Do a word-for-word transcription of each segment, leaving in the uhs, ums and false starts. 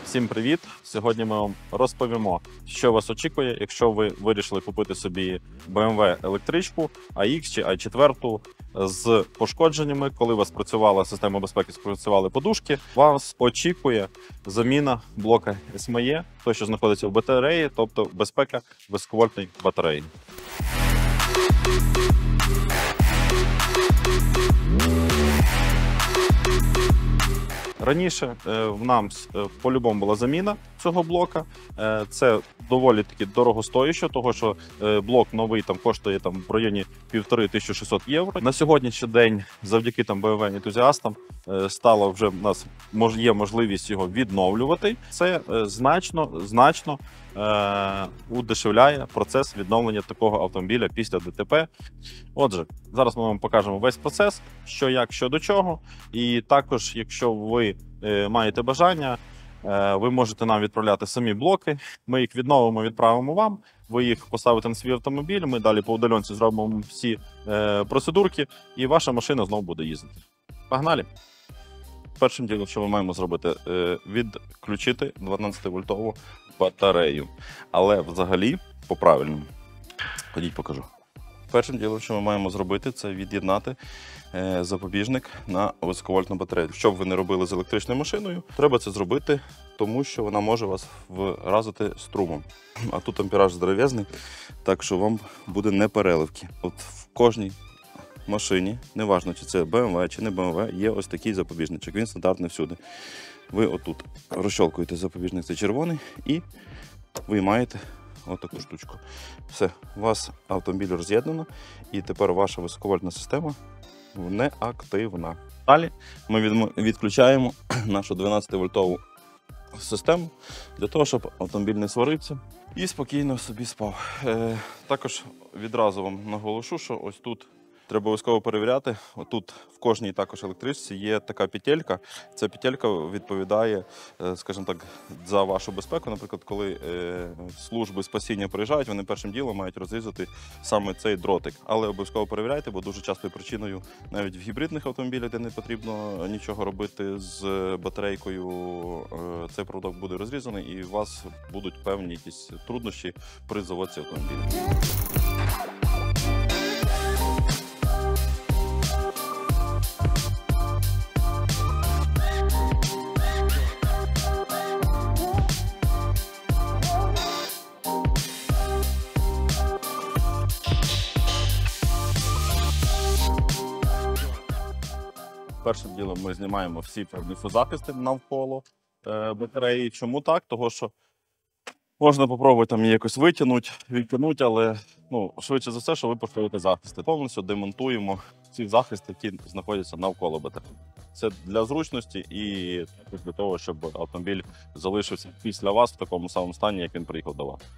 Всім привіт! Сьогодні ми вам розповімо, що вас очікує, якщо ви вирішили купити собі бе ем ве електричку ай ікс чи ай чотири з пошкодженнями. Коли у вас працювала система безпеки, спрацювали подушки, вас очікує заміна блока ес ем е, той, що знаходиться в батареї, тобто безпека високовольтної батареї. Раніше в нам по-любому була заміна цього блока. Це доволі таки дорогостояще, тому що блок новий там коштує там в районі півтори тисячі шістсот євро. На сьогоднішній день, завдяки там бе ем ве-ентузіастам, стало вже в нас є можливість його відновлювати. Це значно, значно е удешевляє процес відновлення такого автомобіля після де те пе. Отже, зараз ми вам покажемо весь процес, що як, що до чого. І також, якщо ви е маєте бажання, е ви можете нам відправляти самі блоки. Ми їх відновимо, відправимо вам. Ви їх поставите на свій автомобіль, ми далі по удаленці зробимо всі е процедурки, і ваша машина знову буде їздити. Погнали! Першим ділом, що ми маємо зробити, відключити дванадцятивольтову батарею. Але взагалі, по-правильному. Ходіть, покажу. Першим ділом, що ми маємо зробити, це від'єднати запобіжник на високовольтну батарею. Що б ви не робили з електричною машиною, треба це зробити, тому що вона може вас вразити струмом. А тут ампераж здоров'язний, так що вам буде не переливки. От в кожній машині, неважно, чи це бе ем ве, чи не бе ем ве, є ось такий запобіжничок, він стандартний всюди. Ви отут розщолкуєте запобіжник, це червоний, і виймаєте отаку штучку. Все, у вас автомобіль роз'єднано, і тепер ваша високовольтна система неактивна. Далі ми відключаємо нашу дванадцятивольтову систему для того, щоб автомобіль не сварився і спокійно собі спав. Е, також відразу вам наголошу, що ось тут треба обов'язково перевіряти. Отут в кожній також електричці є така петелька. Ця петелька відповідає, скажімо так, за вашу безпеку. Наприклад, коли служби спасіння приїжджають, вони першим ділом мають розрізати саме цей дротик. Але обов'язково перевіряйте, бо дуже частою причиною навіть в гібридних автомобілях, де не потрібно нічого робити з батарейкою, цей проводок буде розрізаний і у вас будуть певні якісь труднощі при заводці автомобіля. Першим ділом ми знімаємо всі захисти навколо е, батареї. Чому так? Тому що можна спробувати там її якось витягнути, відтягнути, але ну, швидше за все, що ви пошкодите захисти. Повністю демонтуємо ці захисти, які знаходяться навколо батареї. Це для зручності і для того, щоб автомобіль залишився після вас в такому самому стані, як він приїхав до вас.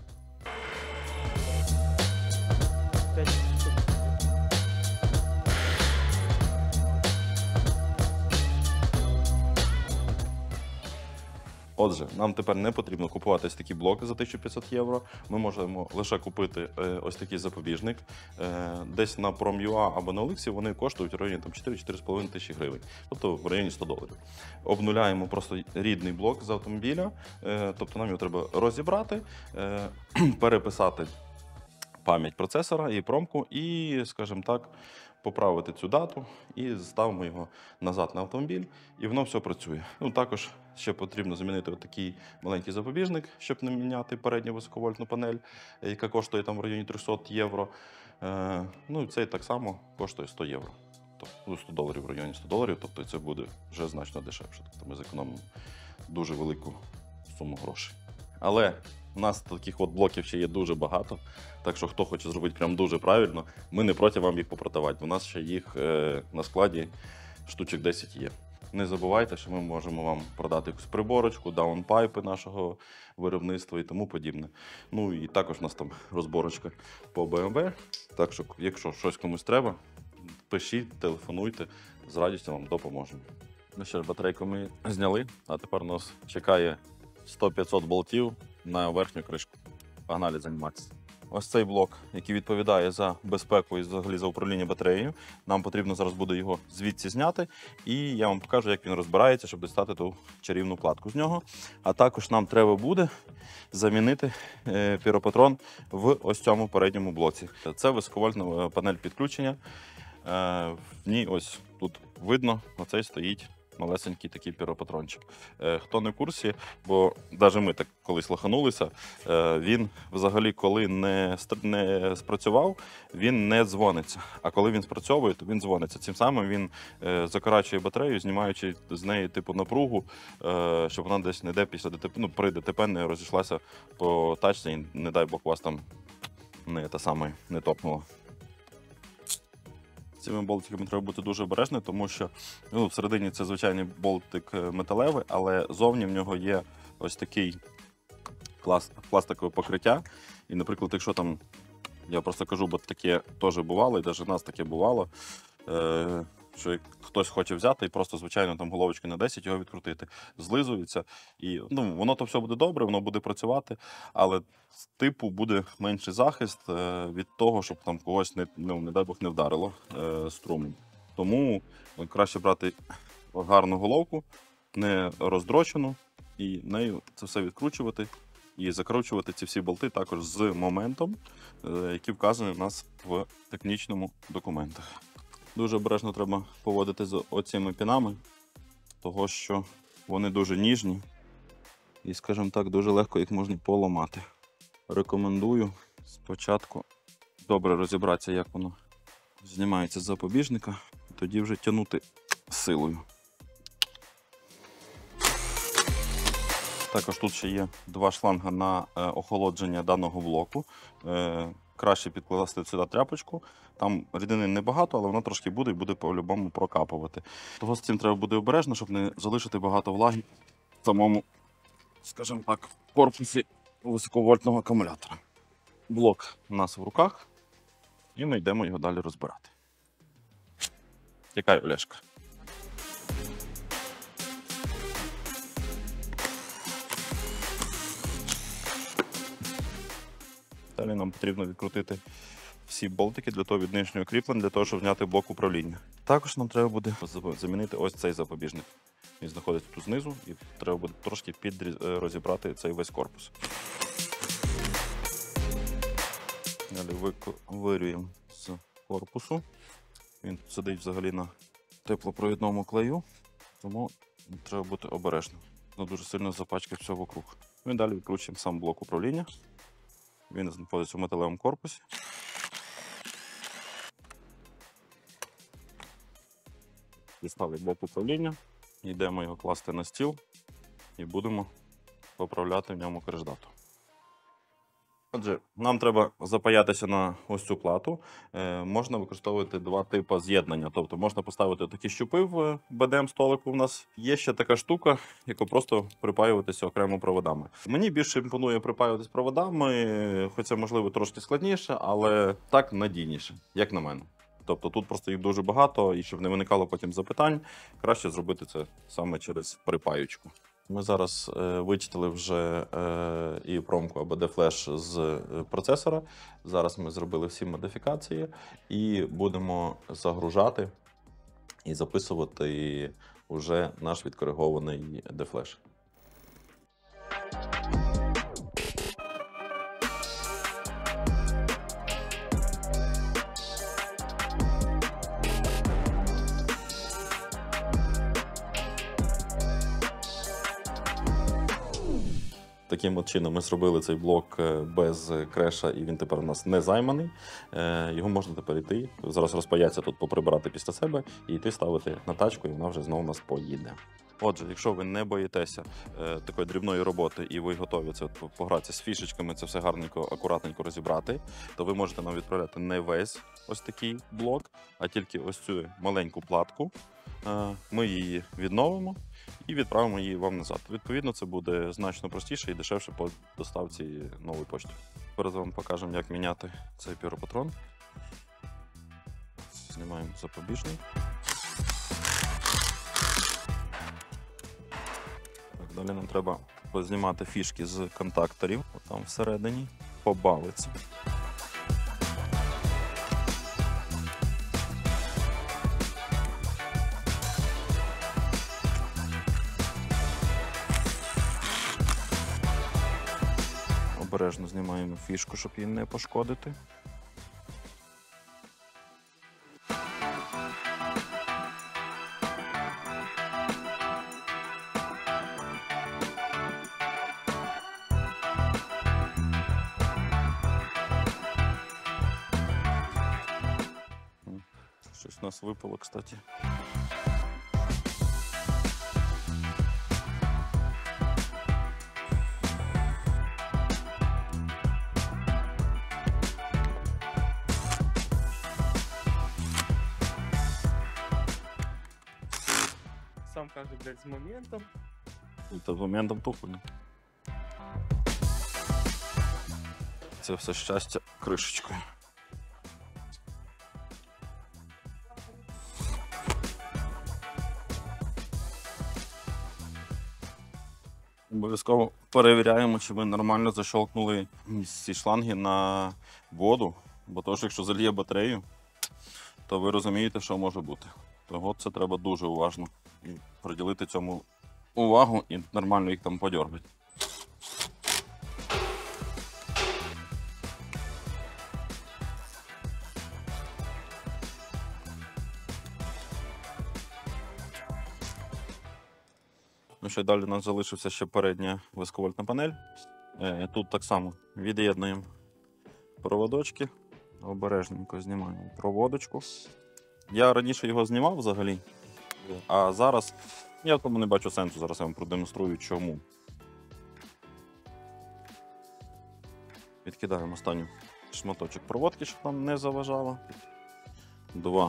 Отже, нам тепер не потрібно купувати ось такі блоки за тисячу п'ятсот євро. Ми можемо лише купити ось такий запобіжник. Десь на Prom.ua або на Олексі вони коштують в районі чотири-чотири з половиною тисячі гривень, тобто в районі сто доларів. Обнуляємо просто рідний блок з автомобіля, тобто нам його треба розібрати, переписати пам'ять процесора і промку і, скажімо так, поправити цю дату і ставимо його назад на автомобіль, і воно все працює. Ну, також ще потрібно замінити такий маленький запобіжник, щоб не міняти передню високовольтну панель, яка коштує там в районі триста євро. Е, ну і цей так само коштує сто євро. Тобто сто доларів в районі сто доларів, тобто це буде вже значно дешевше. Тобто ми зекономимо дуже велику суму грошей. Але у нас таких от блоків ще є дуже багато, так що хто хоче зробити прям дуже правильно, ми не проти вам їх попродавати. У нас ще їх е, на складі штучок десять є. Не забувайте, що ми можемо вам продати якусь приборочку, даунпайпи нашого виробництва і тому подібне. Ну і також у нас там розборочка по бе ем ве, так що якщо щось комусь треба, пишіть, телефонуйте, з радістю вам допоможемо. Ну що ж, батарейку ми зняли, а тепер нас чекає сто-п'ятсот болтів на верхню кришку. Погнали займатися. ось цей блок, який відповідає за безпеку і взагалі за управління батареєю. Нам потрібно зараз буде його звідси зняти, і я вам покажу, як він розбирається, щоб дістати ту чарівну платку з нього. А також нам треба буде замінити піропатрон в ось цьому передньому блоці. Це високовольтна панель підключення. В ній ось тут видно, оцей стоїть малесенький такий піропатрончик. Хто не в курсі, бо навіть ми так колись лоханулися, він взагалі, коли не, не спрацював, він не дзвониться. А коли він спрацьовує, то він дзвониться. Цим самим він закорачує батарею, знімаючи з неї типу напругу, щоб вона десь не де після ДТП, ну, при ДТП не розійшлася по тачці і, не дай Бог, вас там не, та саме, не топнуло. Цими болтиками треба бути дуже обережним, тому що ну, всередині це звичайний болтик металевий, але зовні в нього є ось такий пласт, пластикове покриття. І, наприклад, якщо там, я просто кажу, бо таке теж бувало, і навіть в нас таке бувало, е що хтось хоче взяти і просто, звичайно, там головочки на десять його відкрутити, злизується. І ну, воно то все буде добре, воно буде працювати, але з типу буде менший захист е від того, щоб там когось, не, ну, не дай Бог, не вдарило е струмом. Тому краще брати гарну головку, не роздрочену, і нею це все відкручувати і закручувати ці всі болти також з моментом, е який вказаний у нас в технічному документах. Дуже обережно треба поводити з оціми пінами, того що вони дуже ніжні і, скажімо так, дуже легко їх можна поламати. Рекомендую спочатку добре розібратися, як воно знімається з запобіжника, тоді вже тягнути силою. Також тут ще є два шланга на охолодження даного блоку. Краще підкласти сюди тряпочку. Там рідини небагато, але воно трошки буде і буде по-любому прокапувати. Того з цим треба буде обережно, щоб не залишити багато влаги в самому, скажімо так, корпусі високовольтного акумулятора. Блок у нас в руках, і ми йдемо його далі розбирати. Тікай, Олешка. Далі нам потрібно відкрутити всі болтики для того від нижнього кріплення, для того, щоб зняти блок управління. Також нам треба буде замінити ось цей запобіжник. Він знаходиться тут знизу, і треба буде трошки підрозібрати цей весь корпус. Далі вирюємо з корпусу. Він сидить взагалі на теплопровідному клею, тому треба бути обережним. Воно дуже сильно запачкає все вокруг. Ми далі відкручуємо сам блок управління. Він знаходиться в металевому корпусі. Дістали блок управління, йдемо його класти на стіл і будемо поправляти в ньому криждату. Отже, нам треба запаятися на ось цю плату. Е, можна використовувати два типи з'єднання. Тобто можна поставити такі щупи в бе де ем-столику у нас. Є ще така штука, яка просто припаюватися окремо проводами. Мені більше імпонує припаюватись проводами, хоч це, можливо, трошки складніше, але так надійніше, як на мене. Тобто тут просто їх дуже багато, і щоб не виникало потім запитань, краще зробити це саме через припаючку. Ми зараз е, вичитали вже е, і промку або де-флеш з процесора. Зараз ми зробили всі модифікації і будемо загружати і записувати вже наш відкоригований де-флеш. Таким от чином ми зробили цей блок без креша, і він тепер у нас не займаний. Його можна тепер йти, зараз розпаятися тут, поприбирати після себе і йти ставити на тачку, і вона вже знову у нас поїде. Отже, якщо ви не боїтеся е, такої дрібної роботи і ви готові це погратися з фішечками, це все гарненько, акуратненько розібрати, то ви можете нам відправляти не весь ось такий блок, а тільки ось цю маленьку платку. Е, ми її відновимо і відправимо її вам назад. Відповідно, це буде значно простіше і дешевше по доставці нової пошти. Зараз вам покажемо, як міняти цей піропатрон. Знімаємо запобіжник. Далі нам треба познімати фішки з контакторів, там всередині, побавитися. Обережно знімаємо фішку, щоб її не пошкодити. Щось у нас випало, кстати. Сам каже, блядь, з моментом. Це з моментом тухлення. Це все щастя кришечкою. Обов'язково перевіряємо, чи ви нормально защолкнули ці шланги на воду, бо то, що якщо зальє батарею, то ви розумієте, що може бути. Того це треба дуже уважно приділити цьому увагу і нормально їх там подьоргати. Ну що, далі у нас залишився ще передня високовольтна панель. Тут так само від'єднуємо проводочки, обережненько знімаємо проводочку. Я раніше його знімав взагалі, а зараз я в тому не бачу сенсу, зараз я вам продемонструю чому. Відкидаємо останній шматочок проводки, щоб нам не заважало. Два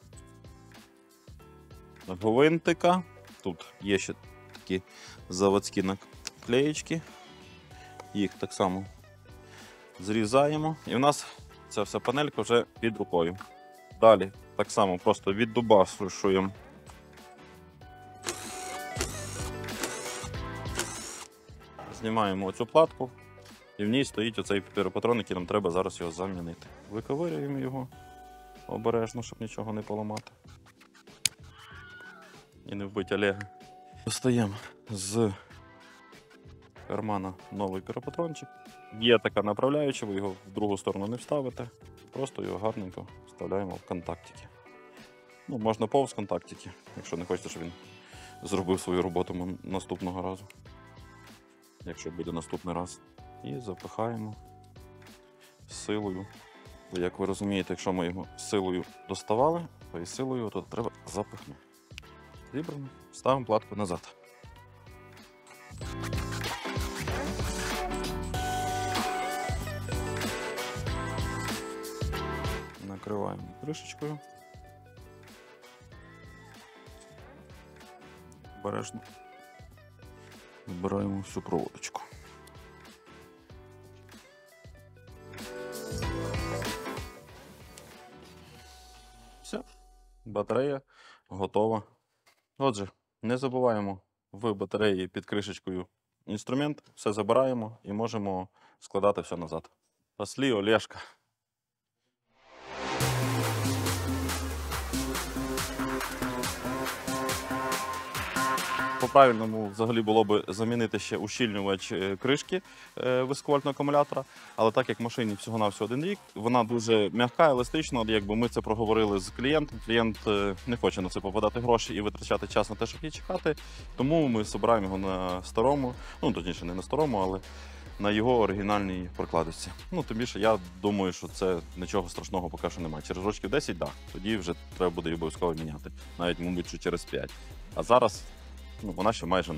гвинтика. Тут є ще такі заводські наклеєчки. Їх так само зрізаємо. І в нас ця вся панелька вже під рукою. Далі так само просто віддубашуємо знімаємо оцю платку, і в ній стоїть оцей піропатрон, який нам треба зараз його замінити. Виковирюємо його обережно, щоб нічого не поламати. І не вбити Олега. Достаємо з кармана новий піропатрончик. Є така направляюча, ви його в другу сторону не вставите. Просто його гарненько вставляємо в контактики. Ну, можна повз контактики, якщо не хочете, щоб він зробив свою роботу наступного разу. Якщо буде наступний раз. І запихаємо силою. Бо, як ви розумієте, якщо ми його силою доставали, то і силою то треба запихнути. Зібрано, ставимо платку назад. Накриваємо кришечкою. Обережно збираємо всю проводочку. Все, батарея готова. Отже, не забуваємо в батареї під кришечкою інструмент, все забираємо і можемо складати все назад. Пошли, Олешка. По-правильному взагалі було б замінити ще ущільнювач кришки високовольтного акумулятора, але так як машині всього-навсього один рік, вона дуже м'яка, еластична, якби ми це проговорили з клієнтом, клієнт не хоче на це попадати гроші і витрачати час на те, щоб її чекати, тому ми збираємо його на старому, ну точніше не на старому, але на його оригінальній прокладочці. Ну, тим більше, я думаю, що це нічого страшного поки що немає. Через років десять, так, да, тоді вже треба буде обов'язково міняти, навіть, мабуть, що через п'ять. А зараз ну, вона ще майже не.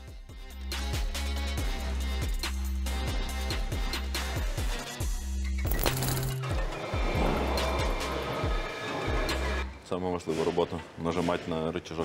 Саме важлива робота – нажимати на рычажок.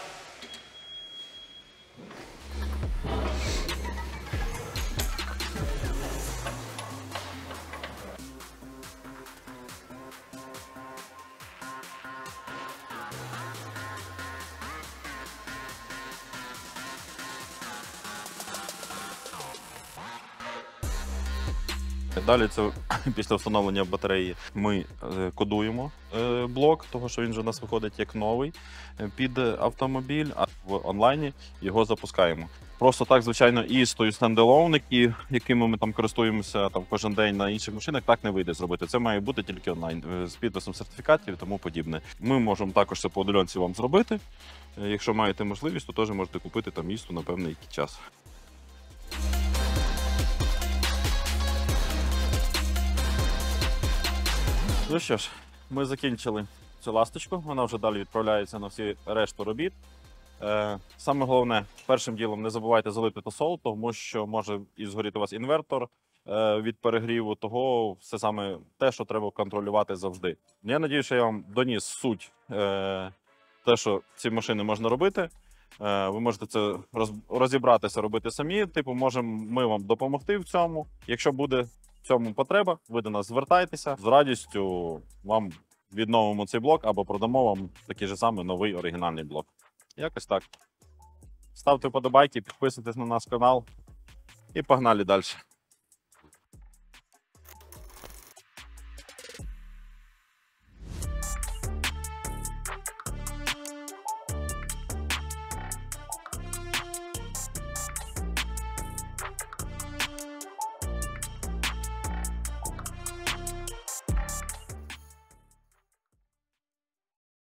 Далі це після встановлення батареї ми кодуємо блок, тому що він вже у нас виходить як новий під автомобіль, а в онлайні його запускаємо. Просто так, звичайно, і стою стендалоуники, якими ми там користуємося там кожен день на інших машинах, так не вийде зробити. Це має бути тільки онлайн е, з підписом сертифікатів і тому подібне. Ми можемо також це по удаленці вам зробити. Е, Якщо маєте можливість, то теж можете купити там місту на певний який час. Ну що ж, ми закінчили цю ласточку, вона вже далі відправляється на всі решту робіт. Е, Саме головне, першим ділом не забувайте залити тосол, тому що може і згоріти у вас інвертор е, від перегріву, того все саме те, що треба контролювати завжди. Я надію, що я вам доніс суть е, те, що ці машини можна робити. Е, ви можете це роз, розібратися, робити самі. Типу, можемо ми вам допомогти в цьому. Якщо буде в цьому потреба, ви до нас звертайтеся. З радістю вам відновимо цей блок або продамо вам такий же самий новий оригінальний блок. Якось так. Ставте вподобайки, підписуйтесь на наш канал і погнали далі.